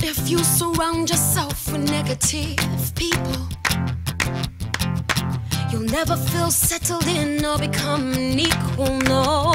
If you surround yourself with negative people, you'll never feel settled in or become an equal, no.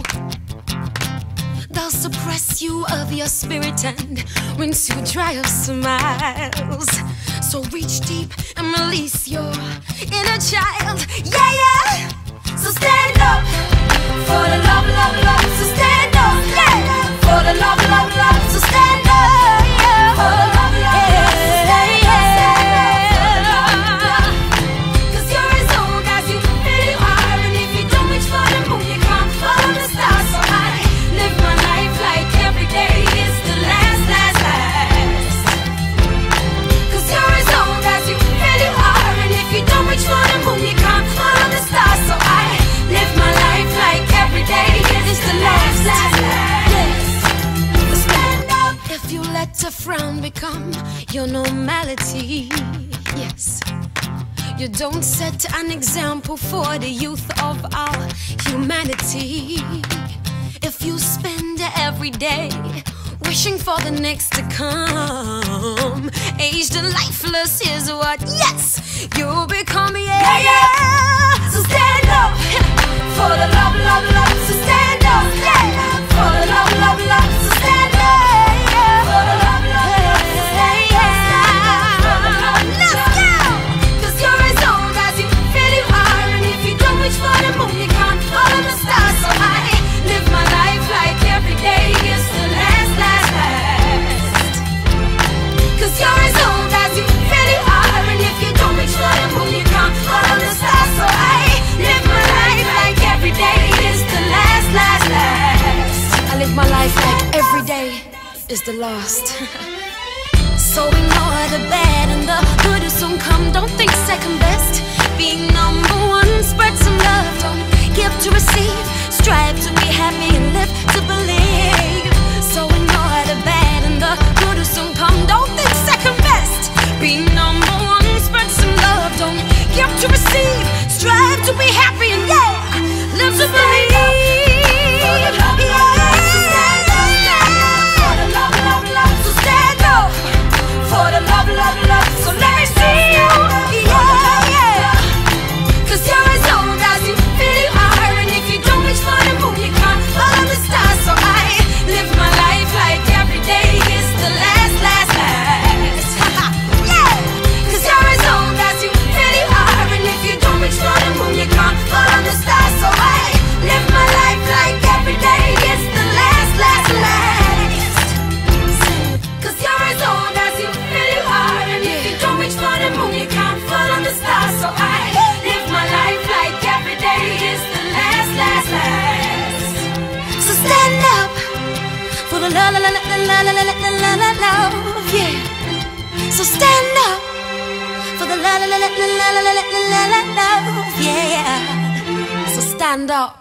They'll suppress you of your spirit and rinse you dry of smiles. So reach deep and release your inner child, yeah, yeah. So stand up for the love, love, love. So stand up, yeah, for the love, love, love. So stand up, yeah, for the love, love, love. So stand up, stand up, 'cause you're as old as you really are. And if you don't reach for the moon, you can't follow the stars. So I live my life like every day is the last, last, last. 'Cause you're as old as you really are. And if you don't reach for the moon, you can't follow the stars. So I live my life like every day is the last, last, last. Stand up. If you let a frown become your normality, yes, you don't set an example for the youth of our humanity. If you spend every day wishing for the next to come, aged and lifeless is what, yes, you'll become, yeah, yeah. So stand up for the love, love, love. So stand up, yeah, for the love, love, love. So stand up, yeah, for the love, love, love. So stand up, for the love, let's go. 'Cause you're as old as you really are. And if you don't reach for the moon, you can't follow the stars. So I live my life like every day is the last, last, last. 'Cause you're as old as you really are. And if you don't reach for the moon, you can't follow the stars. So I live my life like every day is the last, last, last. I live my life like every day is the last. So ignore the bad and the good will soon come. Don't think second best. Being number one, spread some love. Don't give to receive. Strive to be happy and live to believe. So ignore the bad and the good will soon come. Don't think second best. Be number one, spread some love. Don't give to receive. Strive to be happy and yeah, live to believe. For the love, love, love. So let me see you, yeah, yeah. 'Cause you're as old as you really are. And if you don't reach for the moon, you can't follow the stars. So I live my life like every day is the last, last, last. Yeah. 'Cause you're as old as you really are. And if you don't reach for the moon, you can't follow the stars. So I live my life like every day is the last, last, last. 'Cause you're as old as you really are. And if you don't reach for the moon, you can't follow the stars. So I live my life like every day is the last, last, last. So stand up for the la la la la la la la la la la love, yeah. So stand up for the la la la la la la la la la la love, yeah. So stand up.